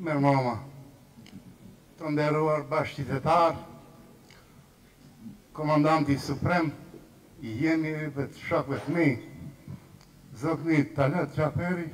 mama, të nderuar bashkëqytetar, komandanti suprem, I jemi për të shokëve të mi, zotni Talat Gjaperi,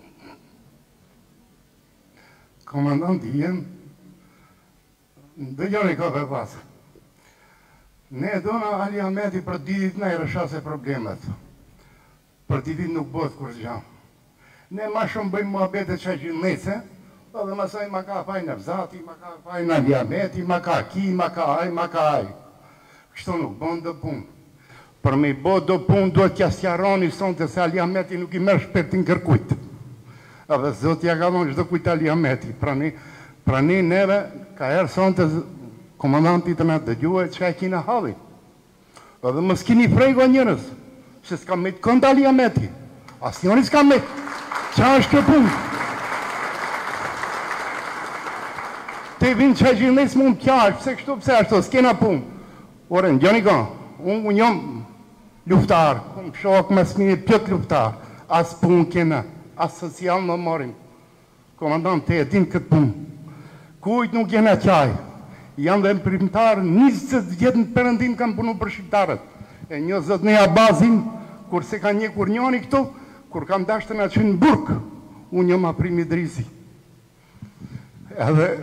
komandanti jem, dëgjoni ka për pasë. Ne dona Ali Ahmeti për ditit në I rëshase problemet. Për ditit nuk bëtë kur gjam. Ne ma shumë bëjmë muhabete që gjynëse, dhe masaj ma ka faj në Vzati, ma ka faj në Ali Ahmeti, ma ka ki, ma ka aj, ma ka aj. Kështu nuk bënë dë punë. Për me I bo do punë, duhet kja sjaroni sonte se Ali Ahmeti nuk I merë shpetin kërkujt. Edhe Zotja ka thonë çdo kujt Ali Ahmeti. Pra ne neve, ka erë sonte komandanti të na dëgjue që ka I kina halli. Edhe më s'kini frejgo njërës, që s'ka me të kënd Ali Ahmeti. As njëri s'ka me. Qa është kjo punë? Te vinë që gjinës mund kjash, pse kështu, pse ashtu, s'kena punë. Ore, në gjoni ka, unë jam luftar, unë shok më smini pjët luftar, as punë kena, as social në morim. Komandant, te e din këtë punë. Kujt nuk jena qaj. Janë dhe më primtarë, 20 vjetë në përëndim kam punu për shqiptarët. E një zëtë në abazin, kur se ka një kur njoni këtu, kur kam dashtë të nga qenë në burkë, unë jam aprimi drisi. Edhe,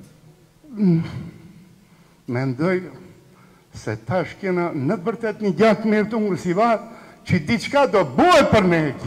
me ndoj, se tash kena në të vërtet një gjatë mirë të ngë si vatë, që diçka do bëhe për ne e ki.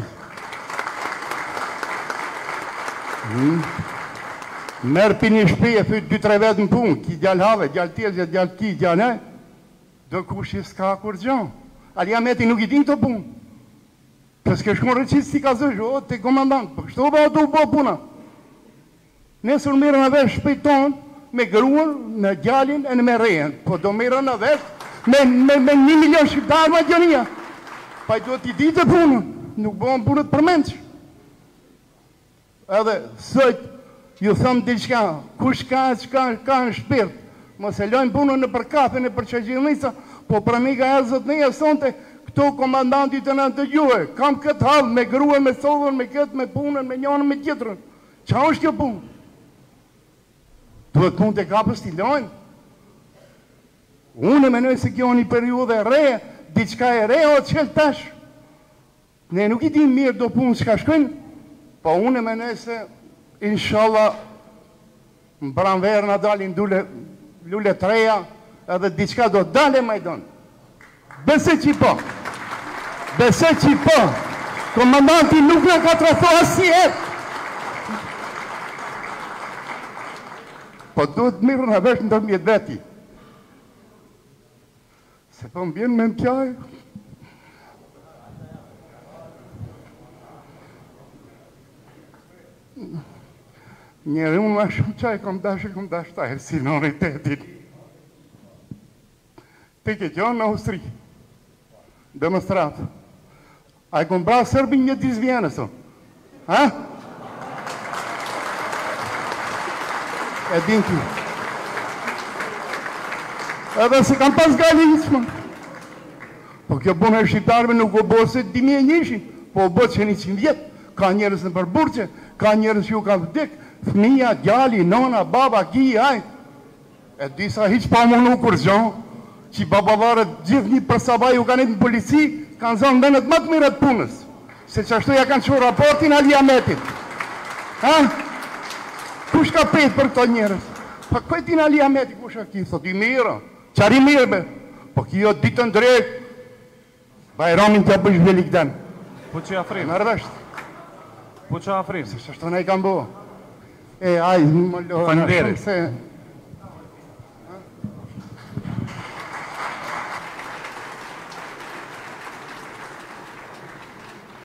Merë për një shpi e fytë 2-3 vetë në punë, ki gjallë have, gjallë tjelë, gjallë ki, gjallë e, do kush I s'ka kur gjanë. Ali Ahmeti nuk I din të punë. Për s'ke shkon rëqisë si ka zëshë, o, te komandantë, për kështu ba du bo puna. Nesër mirë në vesh shpi tonë, me gruën, në gjallin e në me rejen. Po do mirë në vesh, me 1 milion shqiptarë ma gjënia. Pa I duhet I ditë të punën, nuk bëhen punët për menqë. Edhe, sëjtë, ju thëmë diqka, kush ka në shpirt, mos e lojnë punën në për kafe, në për qëgjilnisa, po për mi ka e zëtë një e sonte, këto komandanti të në të gjuhe, kam këtë halë, me gruën, me sodhën, me këtë, me punën, me njënën, me tjetërën. Qa është kjo punë? Duhet punë të kapës t'i lojnë. Unë e menoj se kjo një periudhe re, diqka e re, o qëllë tash. Ne nuk I dim mirë do punë që ka shkojnë, po unë e menoj se inshallah, më pranverë në dalin lule treja, edhe diçka do dale Majdan. Bese që po. Bese që po. Komandanti nuk në ka të rëtho asjet. Po duhet mirë në vesh në tërmjet veti. Se po më bjenë me në kjaj. Njeri unë ma shumë qaj kom dash taj, si në oritetin. Te ke gjonë në Austri, demonstratë. A I kom bra Sërbin një dizvjene, so. Ha? E din ki. Edhe se kam pas gali ismë. Po kjo punë e shqiptarëve nuk o bo se 2001, po o bo që 100 vjetë. Ka njerës në përburqe, ka njerës që ju ka vdek, fëmija, djali, nona, baba, ki, aj. E disa hiq pa më nuk kur gjonë, që babavarët gjithë një përsabaj u kanë në polici, kanë zonë vendet më të mirët punës. Se që ashtu ja kanë që raportin Ali Ahmetit. Ha? Kush ka petë për këto njerës? Pa këjtin Ali Ahmeti, kush a ki? Thot I mirë, qari mirë be. Po kjo ditën drejt, Bajramin të bëjsh velikden. Po që afrim? Nërvesht. Po që afrim? Se që ashtu ne I kam bo. E, aj, më lojë. Faleminderit.